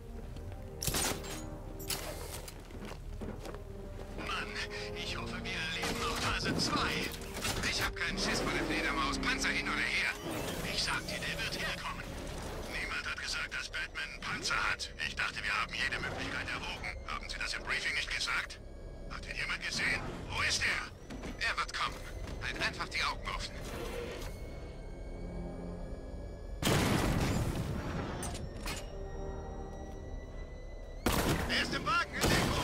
Speaker 5: Mann, ich hoffe, wir erleben noch Phase 2. Ich hab keinen Schiss vor der Fledermaus. Panzer hin oder her. Ich sag dir, der wird herkommen. Niemand hat gesagt, dass Batman ein Panzer hat. Ich dachte, wir haben jede Möglichkeit erwogen. Haben Sie das im Briefing nicht gesagt? Hat ihn jemand gesehen? Wo ist er? Er wird kommen. Halt einfach die Augen offen. Er ist im Wagen, in Deckung.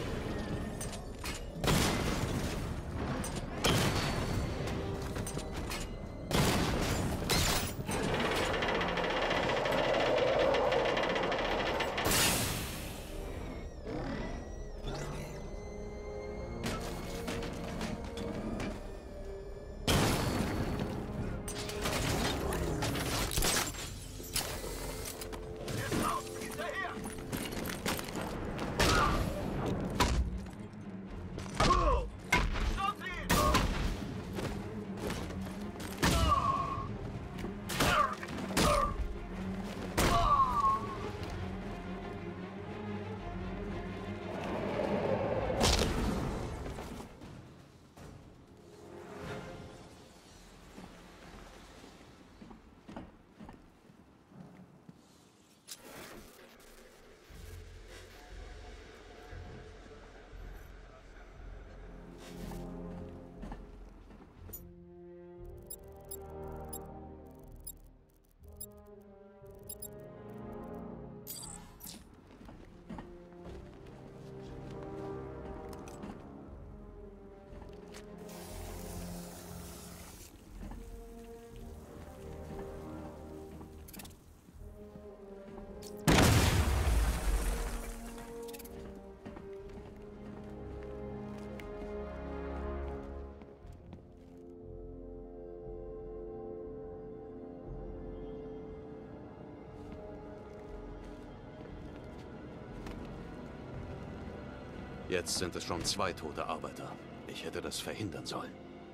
Speaker 1: Jetzt sind es schon 2 tote Arbeiter. Ich hätte das verhindern sollen.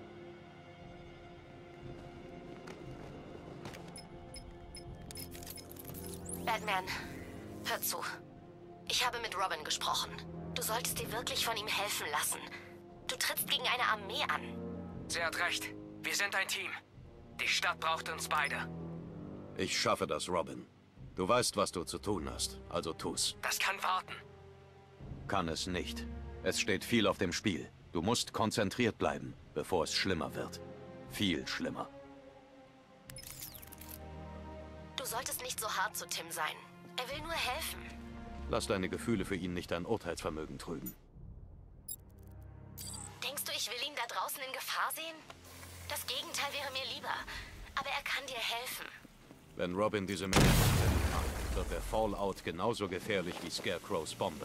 Speaker 4: Batman, hör zu. Ich habe mit Robin gesprochen. Du solltest dir wirklich von ihm helfen lassen. Du trittst gegen eine Armee an.
Speaker 2: Sie hat recht. Wir sind ein Team. Die Stadt braucht uns beide.
Speaker 1: Ich schaffe das, Robin. Du weißt, was du zu tun hast, also tu's.
Speaker 2: Das kann warten.
Speaker 1: Kann es nicht. Es steht viel auf dem Spiel. Du musst konzentriert bleiben, bevor es schlimmer wird. Viel schlimmer.
Speaker 4: Du solltest nicht so hart zu Tim sein. Er will nur helfen.
Speaker 1: Lass deine Gefühle für ihn nicht dein Urteilsvermögen trüben.
Speaker 4: Denkst du, ich will ihn da draußen in Gefahr sehen? Das Gegenteil wäre mir lieber. Aber er kann dir helfen.
Speaker 1: Wenn Robin diese Menschen retten kann, wird der Fallout genauso gefährlich wie Scarecrows Bombe.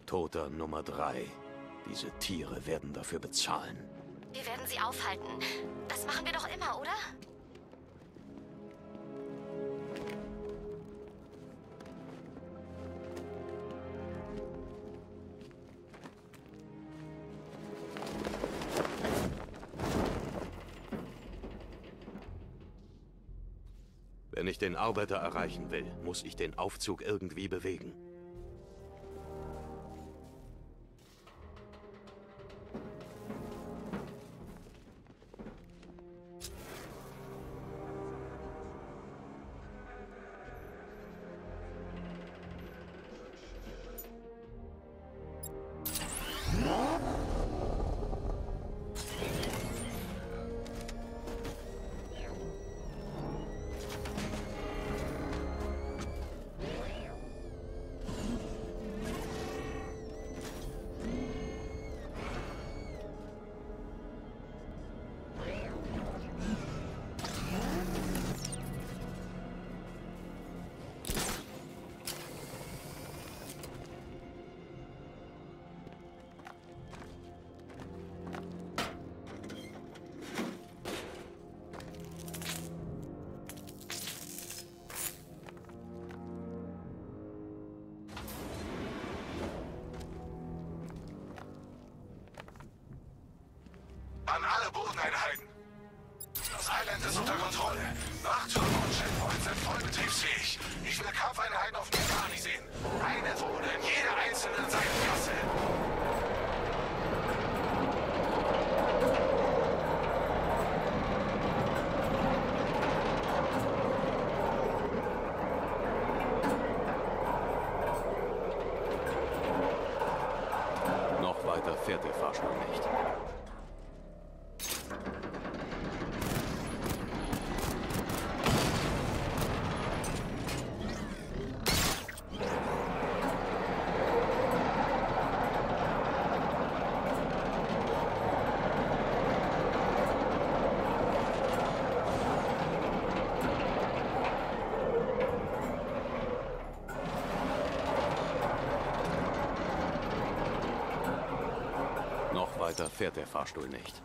Speaker 1: Toter Nummer 3. Diese Tiere werden dafür bezahlen.
Speaker 4: Wir werden sie aufhalten. Das machen wir doch immer, oder?
Speaker 1: Wenn ich den Arbeiter erreichen will, muss ich den Aufzug irgendwie bewegen.
Speaker 3: An alle Bodeneinheiten. Das Island ist unter Kontrolle. Wachturm und Checkpoints sind voll betriebsfähig. Ich will Kampfeinheiten auf Mikani sehen. Eine Drohne in jeder einzelnen Seitenklasse.
Speaker 1: Noch weiter fährt der Fahrstuhl nicht. Noch weiter fährt der Fahrstuhl nicht.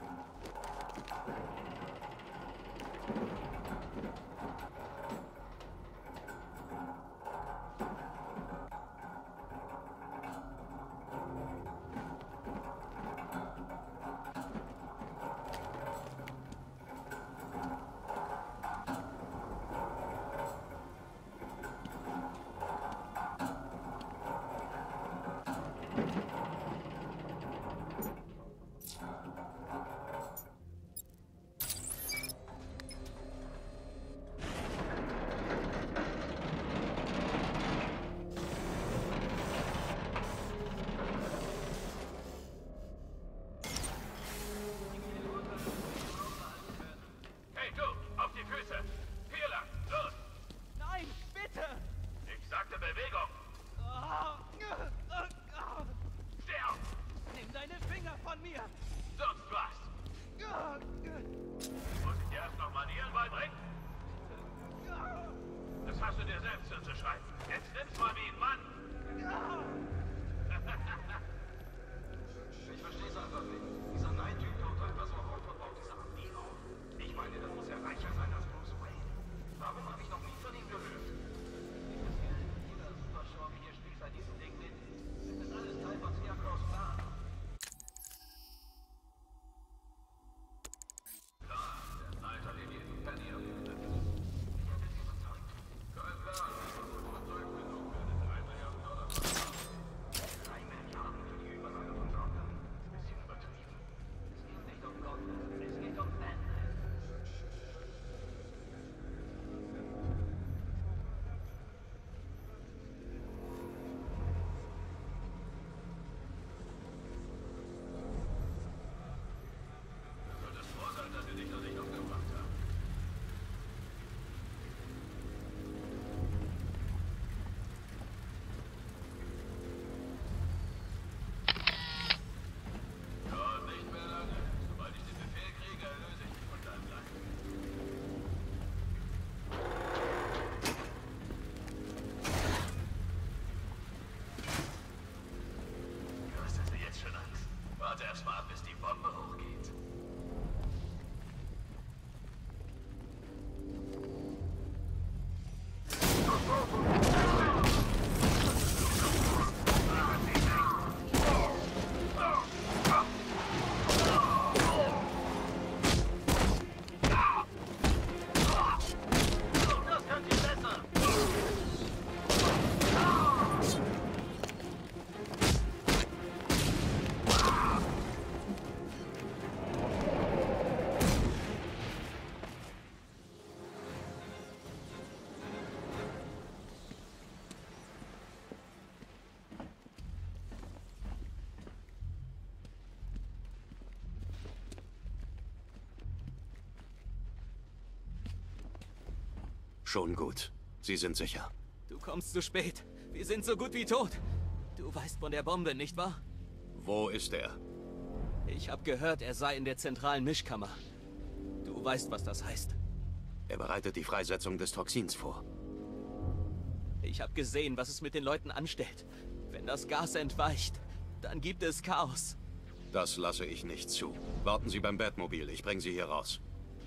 Speaker 1: Schon gut. Sie sind sicher.
Speaker 13: Du kommst zu spät. Wir sind so gut wie tot. Du weißt von der Bombe, nicht wahr?
Speaker 1: Wo ist er?
Speaker 13: Ich habe gehört, er sei in der zentralen Mischkammer. Du weißt, was das heißt.
Speaker 1: Er bereitet die Freisetzung des Toxins vor.
Speaker 13: Ich habe gesehen, was es mit den Leuten anstellt. Wenn das Gas entweicht, dann gibt es Chaos.
Speaker 1: Das lasse ich nicht zu. Warten Sie beim Batmobil, ich bringe Sie hier raus.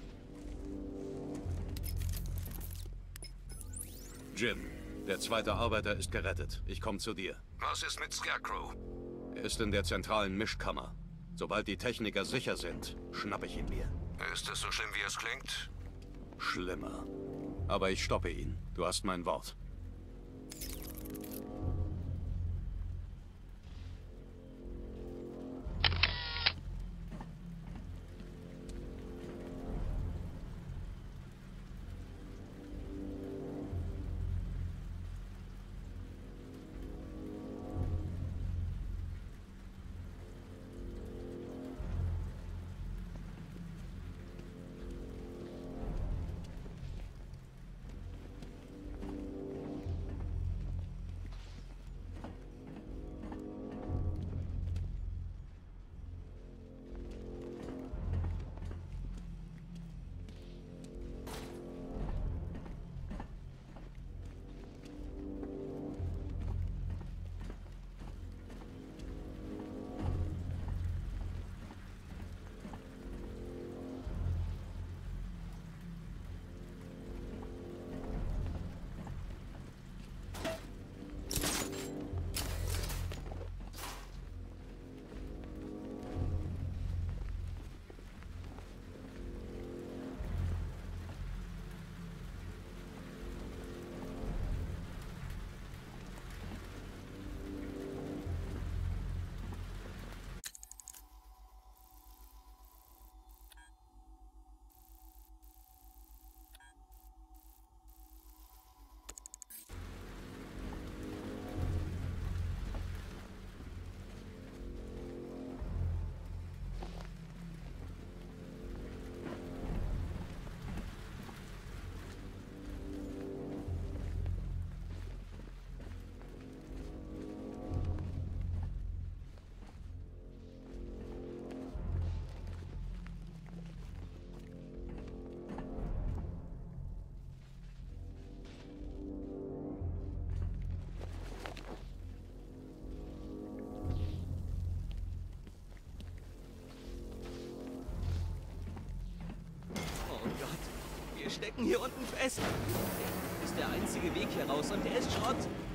Speaker 1: Jim, der zweite Arbeiter ist gerettet. Ich komme zu dir.
Speaker 10: Was ist mit Scarecrow?
Speaker 1: Er ist in der zentralen Mischkammer. Sobald die Techniker sicher sind, schnappe ich ihn mir.
Speaker 10: Ist es so schlimm, wie es klingt?
Speaker 1: Schlimmer. Aber ich stoppe ihn. Du hast mein Wort.
Speaker 13: Wir stecken hier unten fest. Das ist der einzige Weg hier raus und der ist Schrott.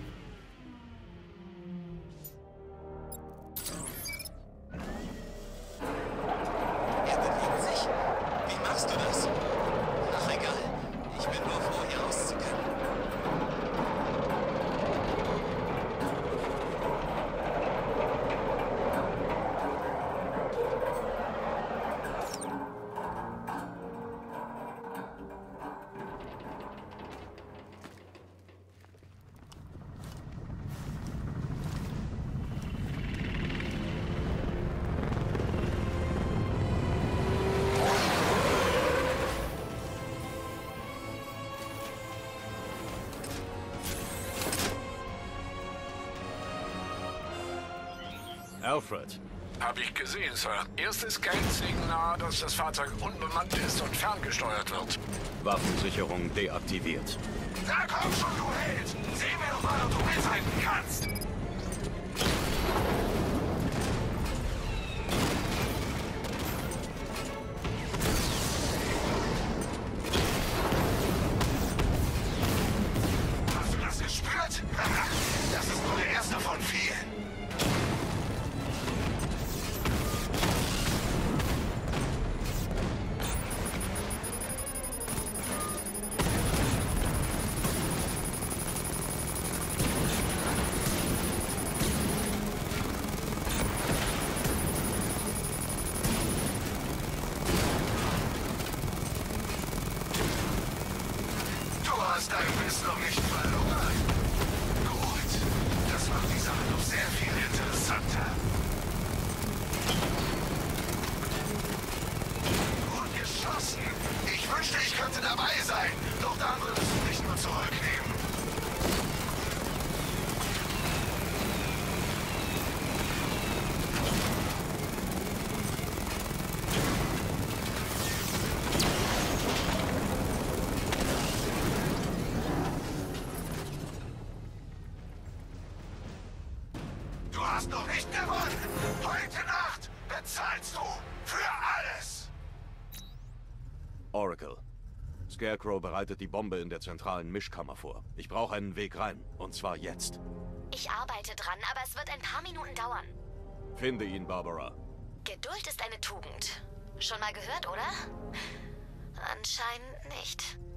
Speaker 8: Er bewegt sich. Wie machst du das? Ach, egal. Ich bin nur froh, hier raus zu können.
Speaker 1: Alfred.
Speaker 3: Hab ich gesehen, Sir. Erstes Scan-Signal, dass das Fahrzeug unbemannt ist und ferngesteuert wird.
Speaker 1: Waffensicherung deaktiviert.
Speaker 3: Na komm schon, du Held! Seh mir doch mal, ob du mithalten kannst! Hast du das gespürt? Das ist nur der erste von vielen. Du hast noch nicht gewonnen. Heute Nacht bezahlst du für alles.
Speaker 1: Oracle. Scarecrow bereitet die Bombe in der zentralen Mischkammer vor. Ich brauche einen Weg rein. Und zwar jetzt.
Speaker 4: Ich arbeite dran, aber es wird ein paar Minuten dauern.
Speaker 1: Finde ihn, Barbara.
Speaker 4: Geduld ist eine Tugend. Schon mal gehört, oder? Anscheinend nicht.